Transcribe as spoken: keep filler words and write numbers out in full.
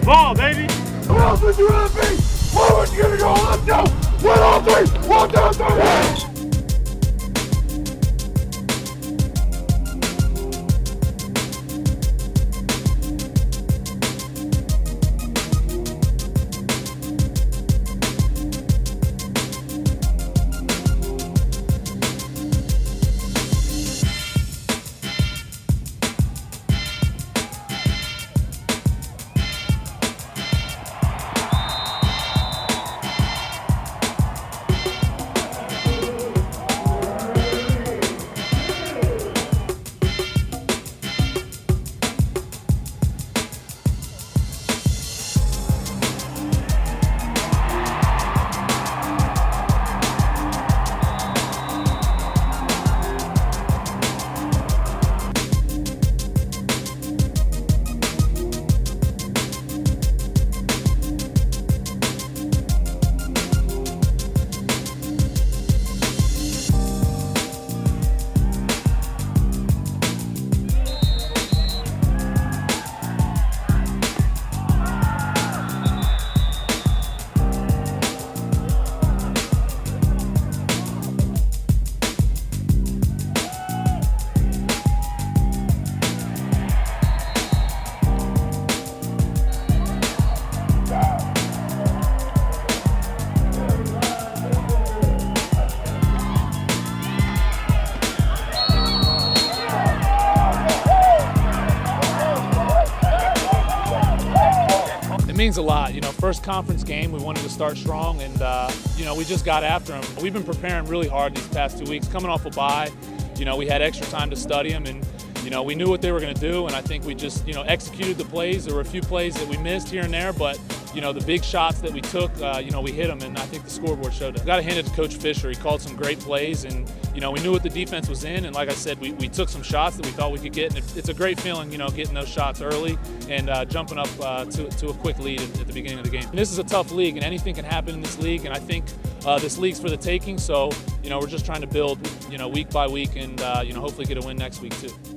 Ball, baby. Who else would you rather be? Where would you gonna go? Let's go. One, all three. One, two, three. It means a lot. You know, first conference game, we wanted to start strong, and uh, you know, we just got after them. We've been preparing really hard these past two weeks, coming off a bye. You know, we had extra time to study them, and you know, we knew what they were going to do, and I think we just, you know, executed the plays. There were a few plays that we missed here and there, but you know, the big shots that we took, uh, you know, we hit them, and I think the scoreboard showed it. Got to hand it to Coach Fisher. He called some great plays, and you know, we knew what the defense was in, and like I said, we, we took some shots that we thought we could get, and it, it's a great feeling, you know, getting those shots early and uh, jumping up uh, to, to a quick lead at, at the beginning of the game. And this is a tough league, and anything can happen in this league, and I think uh, this league's for the taking, so, you know, we're just trying to build, you know, week by week, and, uh, you know, hopefully get a win next week too.